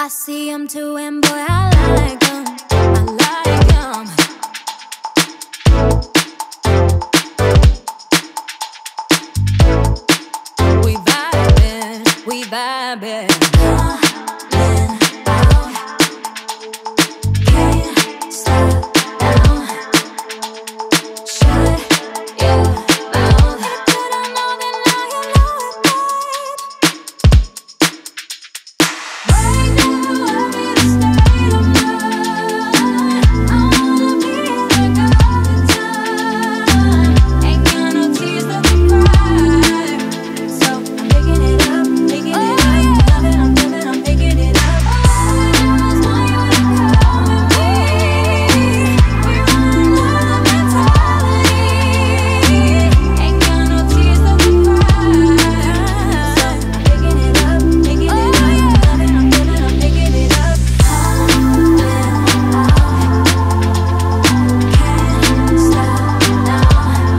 I see 'em too, and boy, I like 'em. I like 'em. We vibing, we vibing. Can't stop now. Shut your mouth. If you don't know, then now you know it, babe. Right now, I'm in a state of mind. I wanna be like all the time. Ain't got no tears to cry. So I'm picking it up, picking it up. Loving, I'm living, I'm picking it up. I just want you to come with me. We're running out of mentality. Ain't got no tears to cry. So I'm picking it up, picking it up. Loving, I'm living, I'm picking it up. Coming out. Can't stop now.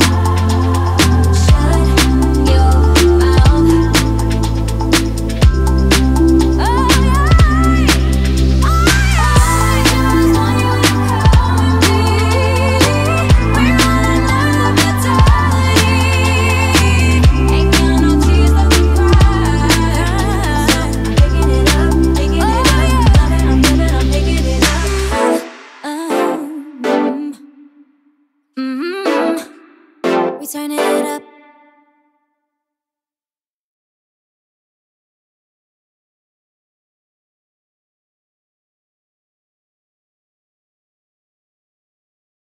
Shut your mouth. Oh, yeah. I just want you to come with me. We're running out of mentality. Ain't got no tears to cry. So I'm picking it up, picking it up. Loving, I'm living, I'm picking it up. We turning it up.